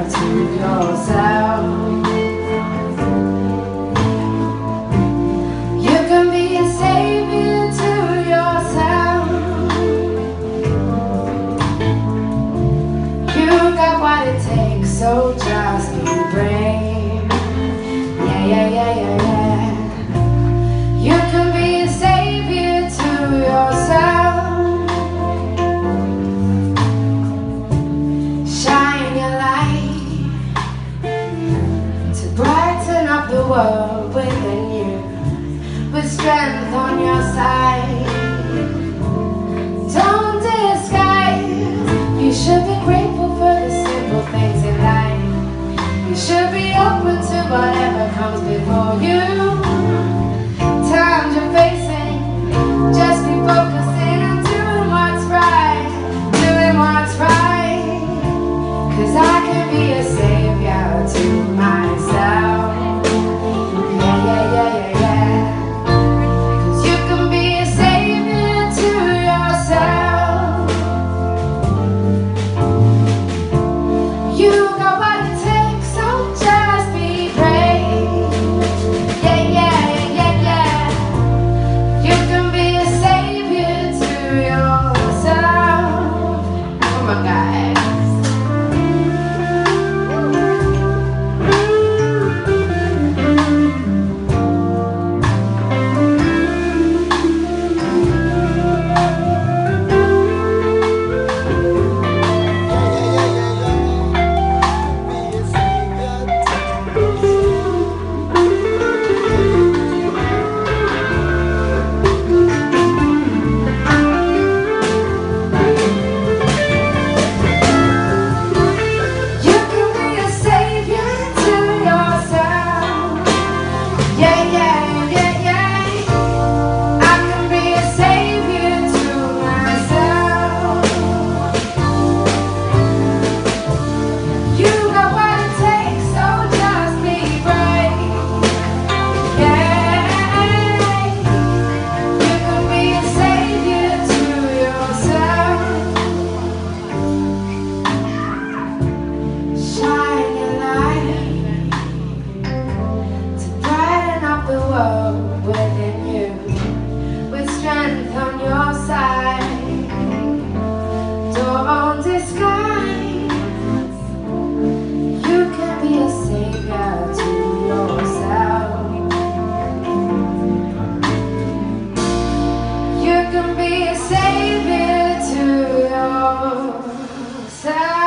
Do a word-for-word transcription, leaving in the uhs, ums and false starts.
to yourself. You can be a savior to yourself. You got what it takes, so just be brave. Yeah, yeah, yeah, yeah, yeah. You can be a savior to yourself. Shine your light to brighten up the world within you, with strength on your side. Don't disguise. You should be grateful for the simple things in life. You should be open to whatever comes before you. Times you're facing, just be focusing on doing what's right, doing what's right. Cause I can be a savior to myself. Yeah, yeah, yeah, yeah, yeah. Cause you can be a savior to yourself. You got what it takes, so just be brave. Yeah, yeah, yeah, yeah. You can be a savior to yourself. Come on, guys. Within you, with strength on your side. Don't disguise. You can be a savior to yourself. You can be a savior to yourself.